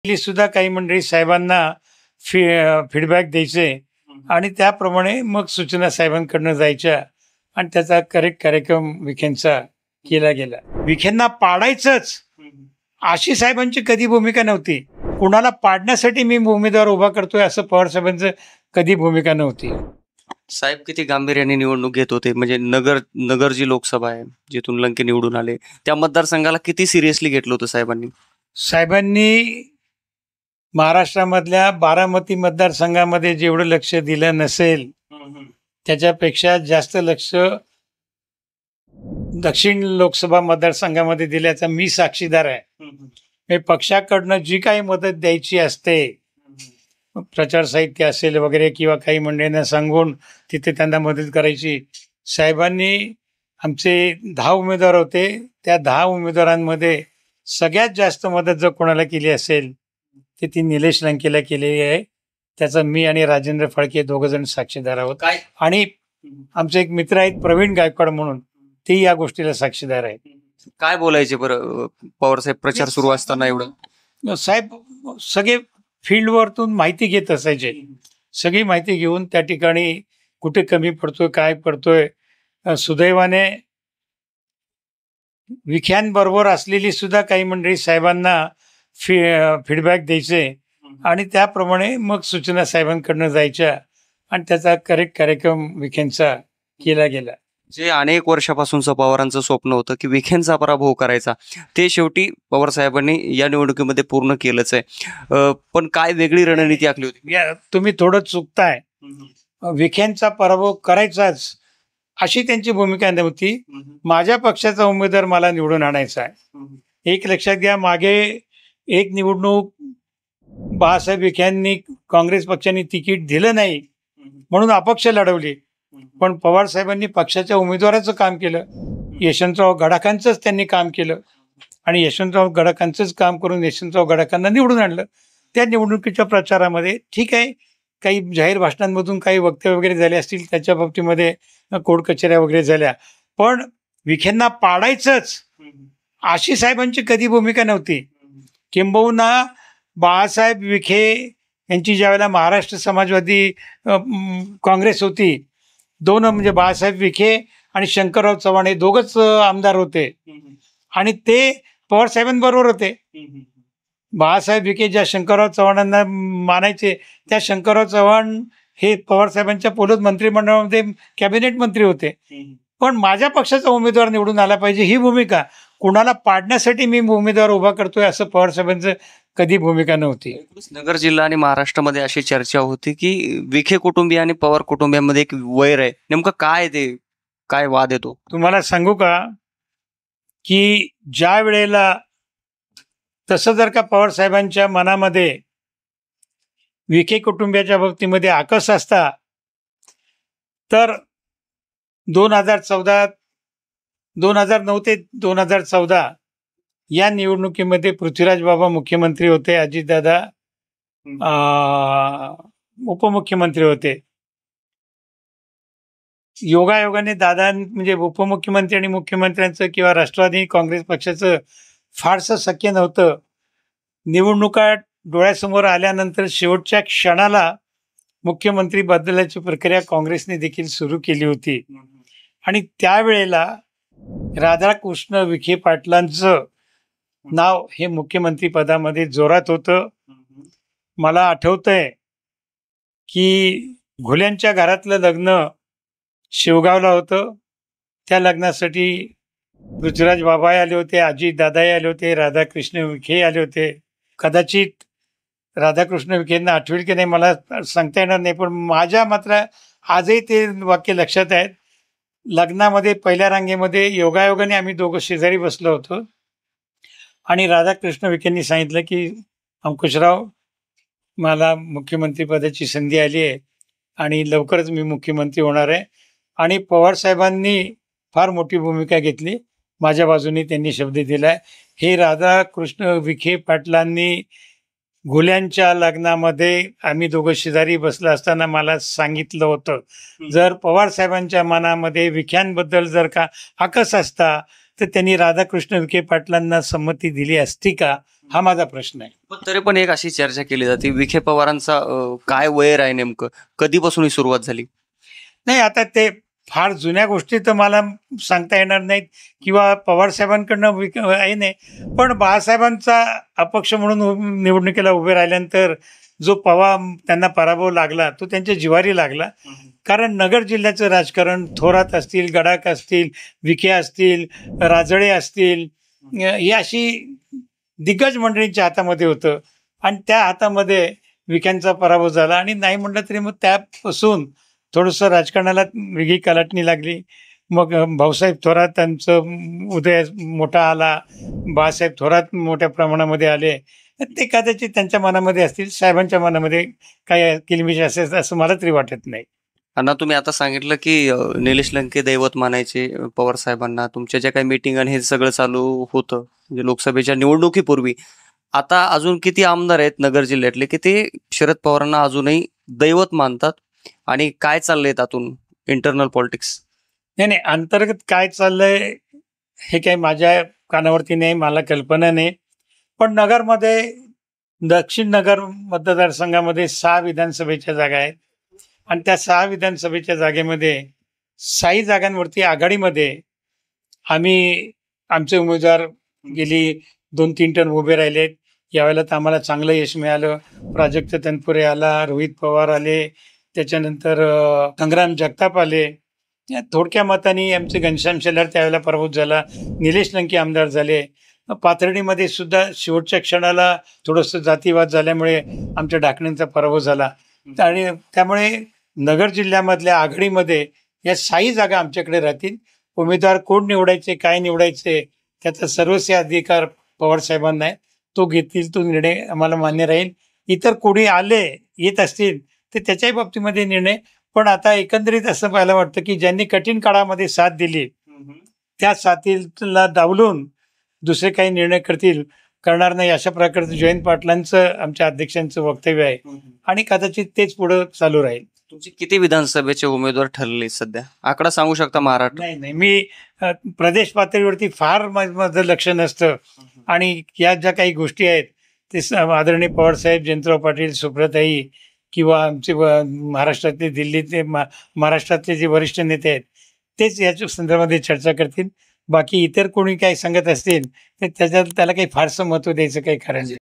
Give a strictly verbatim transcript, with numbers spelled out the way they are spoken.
ली सुद्धा काही मंडळी साहेबांना फी फीडबॅक द्यायचे आणि त्याप्रमाणे मग सूचना साहेबांकडनं जायच्या आणि त्याचा करेक्ट कार्यक्रम विखेंचा केला गेला. विखेंना पाडायचंच अशी साहेबांची कधी भूमिका नव्हती. कुणाला पाडण्यासाठी मी उमेदवार उभा करतोय असं पवार साहेबांचं कधी भूमिका नव्हती. साहेब किती गांभीर्याने निवडणूक घेत होते, म्हणजे नगर नगर जी लोकसभा आहे जिथून लंके निवडून आले त्या मतदारसंघाला किती सिरियसली घेतलं होतं साहेबांनी. साहेबांनी महाराष्ट्रामधल्या बारामती मतदारसंघामध्ये जेवढं लक्ष दिलं नसेल त्याच्यापेक्षा जास्त लक्ष दक्षिण लोकसभा मतदारसंघामध्ये दिल्याचा मी साक्षीदार आहे. पक्षाकडनं जी काही मदत द्यायची असते, प्रचार साहित्य असेल वगैरे किंवा काही मंडळींना सांगून तिथे त्यांना मदत करायची. साहेबांनी आमचे दहा उमेदवार होते, त्या दहा उमेदवारांमध्ये सगळ्यात जास्त मदत जर कोणाला केली असेल ते ती निलेश लंकेला केलेली आहे. त्याचा मी आणि राजेंद्र फाळके दोघ जण साक्षीदार आहोत. काय आणि आमचे एक मित्र आहेत प्रवीण गायकवाड म्हणून, ते या गोष्टीला साक्षीदार आहेत. काय बोलायचे बरं पवार साहेब प्रचार सुरू असताना? एवढं साहेब सगळे फील्डवरतून माहिती घेत असायचे. सगळी माहिती घेऊन त्या ठिकाणी कुठे कमी पडतोय काय पडतोय. सुदैवाने विख्यांबरोबर असलेली सुद्धा काही मंडळी साहेबांना फी फीडबॅक द्यायचे आणि त्याप्रमाणे मग सूचना साहेबांकडनं जायच्या आणि त्याचा करेक्ट कार्यक्रम विखेंचा केला गेला. जे अनेक वर्षापासूनचं पवारांचं स्वप्न होतं की विखेंचा पराभव करायचा, ते शेवटी पवार साहेबांनी या निवडणुकीमध्ये पूर्ण केलंच आहे. पण काय वेगळी रणनीती आखली होती? या तुम्ही थोडं चुकताय. विखेंचा पराभव करायचाच अशी त्यांची भूमिका नव्हती. माझ्या पक्षाचा उमेदवार मला निवडून आणायचा आहे. एक लक्षात घ्या, मागे एक निवडणूक बाळासाहेब विखेंनी काँग्रेस पक्षाने तिकीट दिलं नाही म्हणून अपक्ष लढवली, पण पवार साहेबांनी पक्षाच्या उमेदवाराचं काम केलं. यशवंतराव गडाखांचंच त्यांनी काम केलं आणि यशवंतराव गडाखांचंच काम करून यशवंतराव गडाखांना निवडून आणलं. त्या निवडणुकीच्या प्रचारामध्ये ठीक आहे, काही जाहीर भाषणांमधून काही वक्तव्य वगैरे झाले असतील, त्याच्या बाबतीमध्ये कोर्ट कचेऱ्या वगैरे झाल्या, पण विखेंना पाडायचंच अशी साहेबांची कधी भूमिका नव्हती. किंबहुना बाळासाहेब विखे यांची ज्यावेळेला महाराष्ट्र समाजवादी काँग्रेस होती, दोन म्हणजे बाळासाहेब विखे आणि शंकरराव चव्हाण हे दोघच आमदार होते आणि ते पवार साहेबांबरोबर होते. बाळासाहेब विखे ज्या शंकरराव चव्हाणांना मानायचे, त्या शंकरराव चव्हाण हे पवार साहेबांच्या पोलीस मंत्रिमंडळामध्ये कॅबिनेट मंत्री होते. पण माझ्या पक्षाचा उमेदवार निवडून आला पाहिजे ही भूमिका, कुणाला पाडण्यासाठी मी उमेदवार उभा करतोय असं पवार साहेबांचं कधी भूमिका नव्हती. नगर जिल्हा आणि महाराष्ट्रामध्ये अशी चर्चा होती की विखे कुटुंबीय आणि पवार कुटुंबियांमध्ये एक वैर आहे. नेमकं काय ते काय वाद येतो? तुम्हाला सांगू का की ज्या वेळेला तसं जर का पवार साहेबांच्या मनामध्ये विखे कुटुंबियाच्या बाबतीमध्ये आकस असता तर दोन हजार चौदा दोन हजार नऊ ते दोन हजार चौदा या निवडणुकीमध्ये पृथ्वीराज बाबा मुख्यमंत्री होते, अजितदादा उपमुख्यमंत्री होते. योगायोगाने दादा म्हणजे उपमुख्यमंत्री आणि मुख्यमंत्र्यांचं किंवा राष्ट्रवादी काँग्रेस पक्षाचं फारसं शक्य नव्हतं. निवडणुका डोळ्यासमोर आल्यानंतर शेवटच्या क्षणाला मुख्यमंत्री बदलायची प्रक्रिया काँग्रेसने देखील सुरू केली होती आणि त्यावेळेला राधाकृष्ण विखे पाटलांचं नाव हे मुख्यमंत्री पदामध्ये जोरात होतं. मला आठवतंय की घोल्यांच्या घरातलं लग्न शिवगावला होतं. त्या लग्नासाठी पृथ्वीराज बाबाही आले होते, अजित दादाही आले होते, राधाकृष्ण विखे आले होते. कदाचित राधाकृष्ण विखेंना आठवेल की नाही मला सांगता येणार नाही, पण माझ्या मात्र आजही ते वाक्य लक्षात आहेत. लग्नामध्ये पहिल्या रांगेमध्ये योगायोगाने आम्ही दोघं शेजारी बसलो होतो आणि राधाकृष्ण विखेंनी सांगितलं की अंकुशराव, मला मुख्यमंत्री पदाची संधी आली आहे आणि लवकरच मी मुख्यमंत्री होणार आहे. आणि पवार साहेबांनी फार मोठी भूमिका घेतली, माझ्या बाजूने त्यांनी शब्द दिलाय. हे राधाकृष्ण विखे पाटलांनी घोल्यांच्या लग्नामध्ये आम्ही दोघं शेजारी बसलं असताना मला सांगितलं होतं. जर पवार साहेबांच्या मनामध्ये विख्यांबद्दल जर का आकस असता तर त्यांनी राधाकृष्ण विखे पाटलांना संमती दिली असती का, हा माझा प्रश्न आहे. पण तरी पण एक अशी चर्चा केली जाते, विखे पवारांचा अ, काय वैर आहे नेमकं, कधीपासून ही सुरुवात झाली? नाही, आता ते फार जुन्या गोष्टी तर मला सांगता येणार नाहीत किंवा पवार साहेबांकडनं विक आहे नाही, पण बाळासाहेबांचा अपक्ष म्हणून उ- निवडणुकीला उभे राहिल्यानंतर जो पवा त्यांना पराभव लागला तो त्यांच्या जिव्हारी लागला. कारण नगर जिल्ह्याचं राजकारण थोरात असतील, गडाख असतील, विखे असतील, राजळे असतील, अ, ही अशी दिग्गज मंडळींच्या हातामध्ये होतं आणि त्या हातामध्ये विख्यांचा पराभव झाला. आणि नाही म्हटलं तरी मग त्यापासून थोडंसं राजकारणाला वेगळी कलाटणी लागली. मग अ, भाऊसाहेब थोरातांचं उदय मोठा आला, बाळासाहेब थोरात मोठ्या प्रमाणामध्ये आले. ते कदाचित त्यांच्या मनामध्ये असतील, साहेबांच्या मनामध्ये काय किलबिश असेल असं मला तरी वाटत नाही. अण्णा, तुम्ही आता सांगितलं की अ, निलेश लंके दैवत मानायचे अ, पवार साहेबांना. तुमच्या ज्या काही मीटिंग आणि हे सगळं चालू होतं म्हणजे लोकसभेच्या निवडणुकीपूर्वी, आता अजून किती आमदार आहेत नगर जिल्ह्यातले की ते शरद पवारांना अजूनही दैवत मानतात? आणि काय चाललंय त्यातून इंटरनल पॉलिटिक्स? नाही नाही, अंतर्गत काय चाललंय हे काही माझ्या कानावरती नाही, मला कल्पना नाही. पण नगरमध्ये दक्षिण नगर मतदारसंघामध्ये सहा विधानसभेच्या जागा आहेत आणि त्या सहा विधानसभेच्या जागेमध्ये सहाही जागांवरती आघाडीमध्ये आम्ही आमचे उमेदवार गेली दोन तीन टर्म उभे राहिलेत. यावेळेला तर आम्हाला चांगलं यश मिळालं. प्राजक्त तनपुरे आला, रोहित पवार आले, त्याच्यानंतर अ, संग्राम जगताप आले. या थोडक्या मताने आमचे घनश्याम शेलार त्यावेळेला पराभूत झाला. निलेश लंके आमदार झाले. पाथर्डीमध्ये सुद्धा शेवटच्या क्षणाला थोडंसं जातीवाद झाल्यामुळे आमच्या ढाकणेंचा पराभव झाला. आणि त्यामुळे नगर जिल्ह्यामधल्या आघाडीमध्ये या सहाही जागा आमच्याकडे राहतील. उमेदवार कोण निवडायचे, काय निवडायचे, त्याचा सर्वस्वी अधिकार पवार साहेबांना आहे. तो घेतील तो निर्णय आम्हाला मान्य राहील. इतर कोणी आले येत असतील तर त्याच्याही बाबतीमध्ये निर्णय. पण आता एकंदरीत असं पाहायला वाटतं की ज्यांनी कठीण काळामध्ये साथ दिली त्या साथीला डावलून दुसरे काही निर्णय करतील करणार नाही, अशा प्रकारचं जयंत पाटलांचं आमच्या अध्यक्षांचं वक्तव्य आहे आणि कदाचित तेच पुढं चालू राहील. तुमचे किती विधानसभेचे उमेदवार ठरले सध्या? आकडा सांगू शकता महाराष्ट्र? नाही नाही, मी अ, प्रदेश पातळीवरती फार मा- माझं लक्ष नसतं आणि या ज्या काही गोष्टी आहेत ते स- आदरणीय पवारसाहेब, जयंतराव पाटील, सुप्रताई किंवा आमचे व- महाराष्ट्रातले दिल्लीतले मा महाराष्ट्रातले जे वरिष्ठ नेते आहेत तेच याच्या संदर्भामध्ये चर्चा करतील. बाकी इतर कोणी काही सांगत असतील तर त्याच्यात त्याला काही फारसं महत्त्व द्यायचं काही कारण नाही.